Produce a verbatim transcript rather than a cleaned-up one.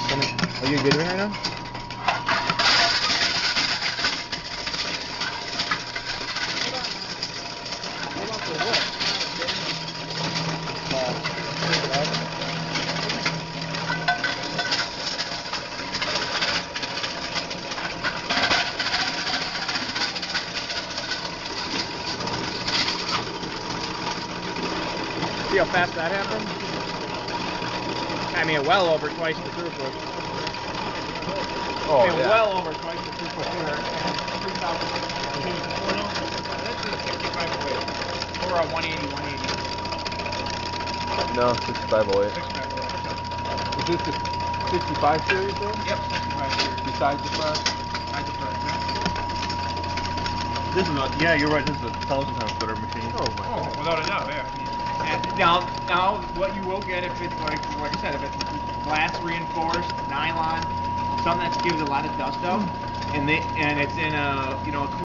Are you videoing right now? Hold on for what? See how fast that happened? I mean, well over twice the throughput. Oh, I mean, yeah. well over twice the throughput here. three thousand This is sixty-five oh eight. or a one eighty, one eighty. No, sixty-five oh eight. sixty-five oh eight. Is this the sixty-five series then? Yep, sixty-five series. Besides the front? I prefer that. This is a, yeah, you're right, this is a thousand times better machine. Oh my Oh, god. without a doubt, yeah. And now, now, what you will get if it's like, like I said, if it's glass reinforced, nylon, something that gives a lot of dust out, and they, and it's in a, you know, a